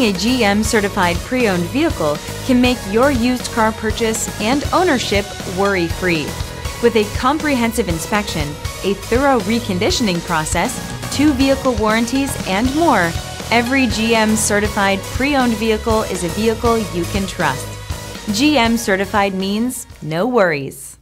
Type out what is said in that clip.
Having a GM certified pre-owned vehicle can make your used car purchase and ownership worry-free. With a comprehensive inspection, a thorough reconditioning process, 2 vehicle warranties, and more, every GM certified pre-owned vehicle is a vehicle you can trust. GM certified means no worries.